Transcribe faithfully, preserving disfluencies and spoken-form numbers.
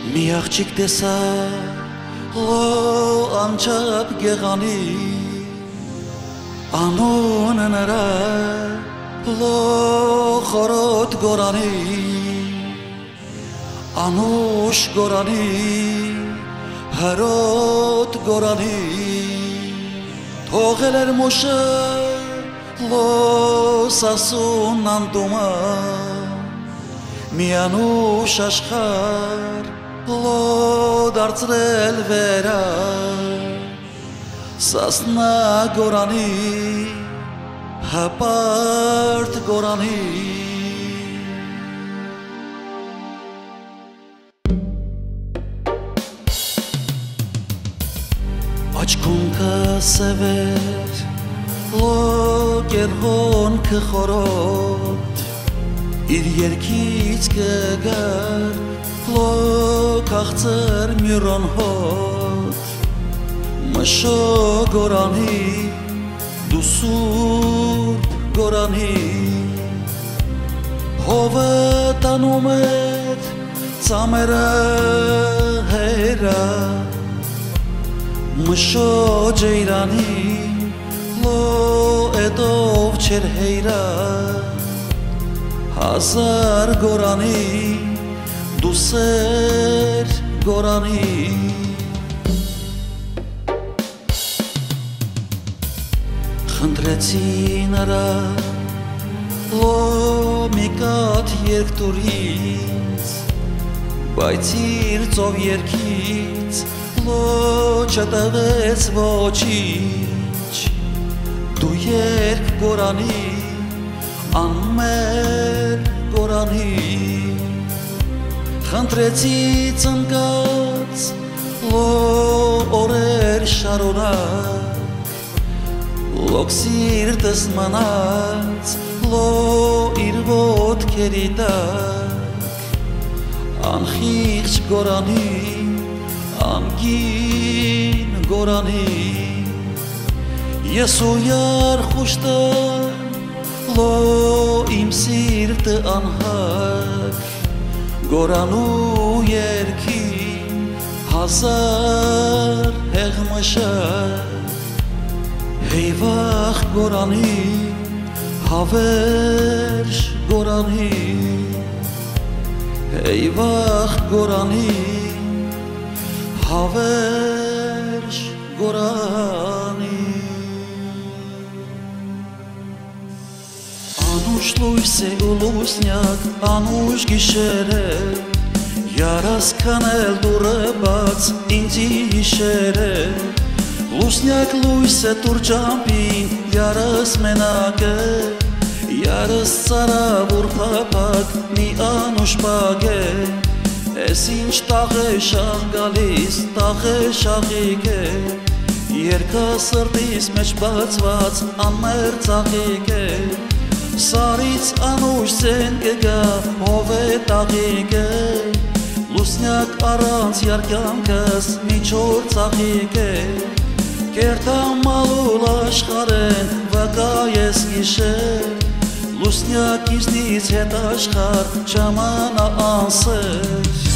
մի աղջիկ տեսա լո անչափ գեղանի անունը նրա լո խորոտ գորանի անուշ գորանի հրոտ գորանի թողել էր մոշը լո սասուն անտումա մի անուշ աշխար լո դարձրել վերա սասնա գորանի հպարտ գորանի աչքում կսևեր լո գերհոն կխորոտ իր երկից կգար լո կաղցր մյուրոն հոտ մշո գորանի դու սուրբ գորանի հովը տանում էր ծամերը հերա մշո ջեյրանի լո էտով չեր հեյրա հազար գորանի դու սեր գորանի խնդրեցի նրա լո մի կաթ երկտուրից բայց իր ծով երկից լո չտվեց ոչինչ դու երկ գորանի անմեր գորանի խնդրեցի ծնկած լո օրեր շարունակ լոք սիրտս մնաց լո իր ոտքերի տակ անխիղճ գորանի անգին գորանի ես ու յար խուշտան լո իմ սիրտը անհակ գորանու երկին հազար հեղմշակ հեյվախ գորանի հավերժ գորանի հեյվախ գորանի հավերժ գորանի անուշ լույս է ու լուսնյակ անուշ գիշեր է յարաս կանել դուրը բաց ինձի հիշեր է լուսնյակ լույս է տուր ճամպին յարաս մենակ է յարաս ծարավուր պապակ մի անուշ պակ է ես ինչ տաղ է շաղ գալիս տաղ է շաղիկ է երկա սրտիս մեջ բացված անմեր ծաղիկ է սարից անուշ սեն կգա հով է տաղիկ է լուսնյակ առանց յարկյանքս միջոր ծաղիկ է կերտամալուլ աշխարեն վակա ես գիշեր լուսնյակ իզնից հետ աշխար չամանա անսեր